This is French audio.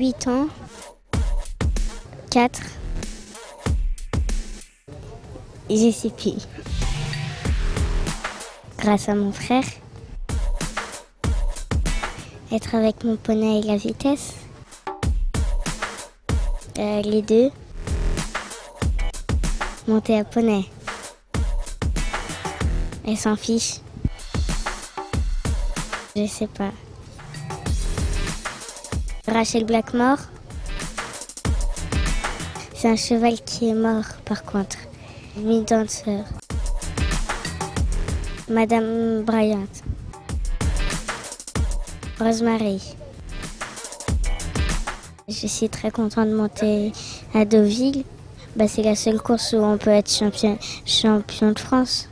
8 ans. 4. Je sais plus. Grâce à mon frère. Être avec mon poney et la vitesse. Les deux. Monter à poney. Elle s'en fiche. Je sais pas. Rachel Blackmore. C'est un cheval qui est mort par contre. Une danseur. Madame Bryant. Rosemary. Je suis très contente de monter à Deauville. C'est la seule course où on peut être champion de France.